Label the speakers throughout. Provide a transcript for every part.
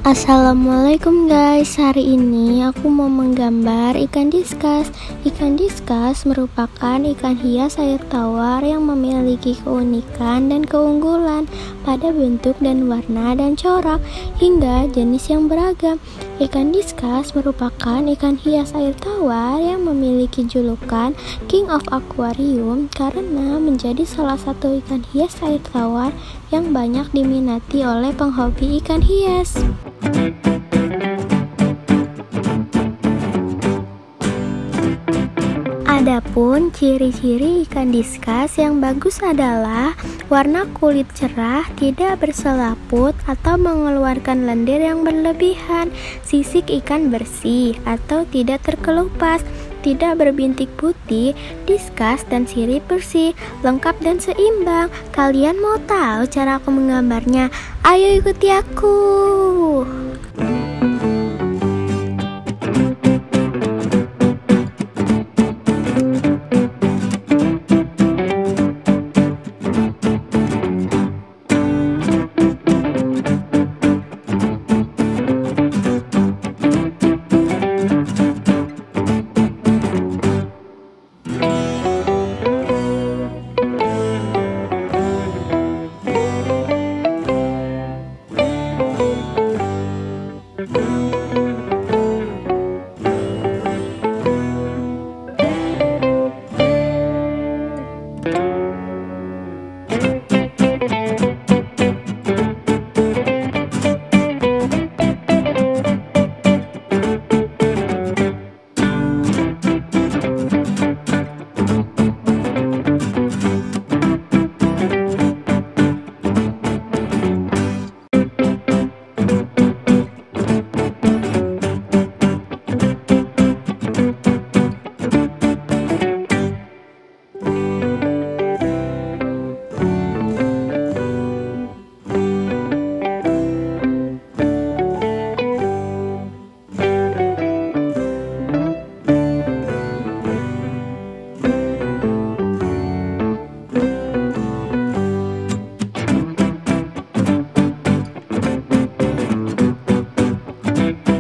Speaker 1: Assalamualaikum guys, hari ini aku mau menggambar ikan diskus. Ikan diskus merupakan ikan hias air tawar yang memiliki keunikan dan keunggulan pada bentuk dan warna dan corak hingga jenis yang beragam. Ikan diskus merupakan ikan hias air tawar yang memiliki julukan King of Aquarium karena menjadi salah satu ikan hias air tawar yang banyak diminati oleh penghobi ikan hias. Adapun ciri-ciri ikan diskus yang bagus adalah warna kulit cerah, tidak berselaput atau mengeluarkan lendir yang berlebihan, sisik ikan bersih atau tidak terkelupas, tidak berbintik putih, diskus dan sirip bersih, lengkap dan seimbang. Kalian mau tahu cara aku menggambarnya? Ayo ikuti aku.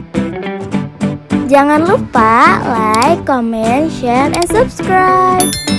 Speaker 1: Jangan lupa like, comment, share, and subscribe.